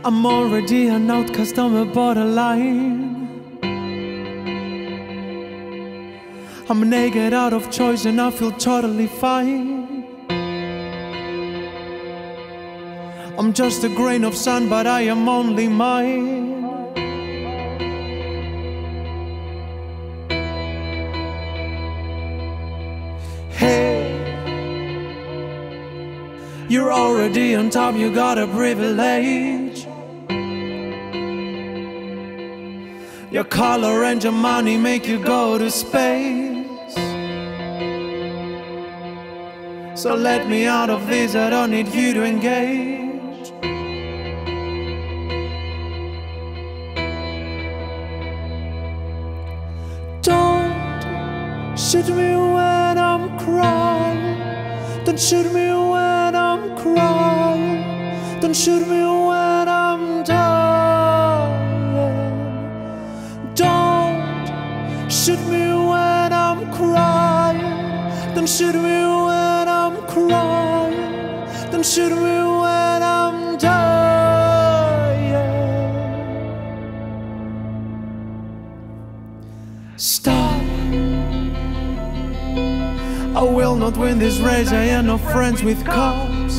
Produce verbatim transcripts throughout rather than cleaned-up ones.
I'm already an outcast on the borderline. I'm naked out of choice and I feel totally fine. I'm just a grain of sand, but I am only mine. Hey, you're already on top, you got a privilege. Your color and your money make you go to space. So let me out of this, I don't need you to engage. Don't shoot me when I'm crying. Don't shoot me when I'm crying. Don't shoot me when I'm dying. Don't shoot me when I'm crying. Don't shoot me when I'm crying. Don't shoot me when I'm dying. Stop. I will not win this race, I am not friends with cops.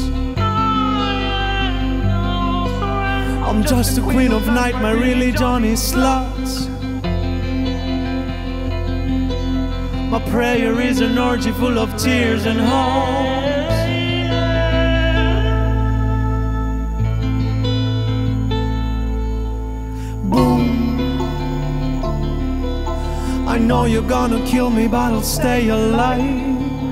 I'm just the queen of night, my religion is sluts. My prayer is an orgy full of tears and holes. Boom. I know you're gonna kill me, but I'll stay alive.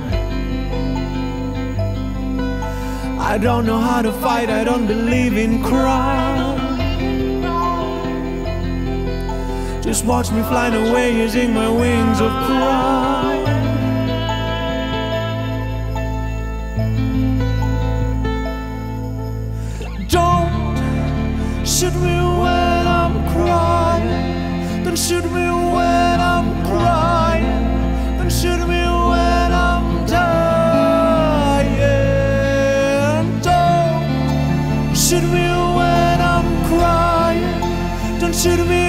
I don't know how to fight, I don't believe in crime. Just watch me flying away using my wings of pride. Don't shoot me when I'm crying. Don't shoot me when I'm crying. Don't shoot me when I'm dying. Don't shoot me when I'm crying. Don't shoot me